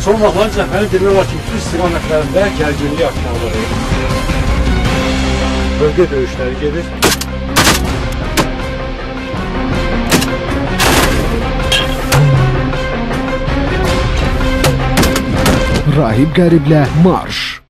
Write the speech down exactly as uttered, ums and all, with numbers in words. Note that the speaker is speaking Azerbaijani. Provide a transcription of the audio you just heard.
Son vaxtlar cəbhənin demək olar ki, bütün istiqamətlərində gərginlik artmaları, bölgə döyüşləri gedir. Rahib Qəriblə marş.